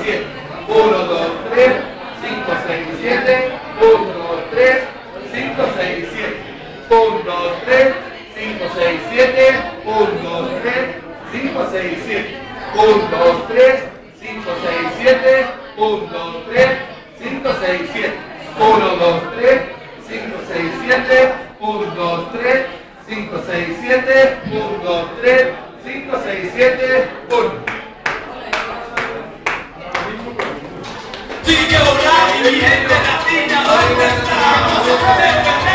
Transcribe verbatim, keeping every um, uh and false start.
siete. uno, dos, tres, cinco, seis, siete. uno, dos, tres, cinco, seis, siete. uno, dos, tres, cinco, seis, siete. uno, dos, tres, cinco, seis, siete. uno, dos, tres, cinco, seis, siete. uno, dos, tres, cinco, seis, siete. uno, dos, tres, cinco, seis, siete. uno, dos, tres, cinco, seis, siete. uno, dos, tres, cinco, seis, siete. uno. Sigue volando y mi gente latina, ¿dónde estamos?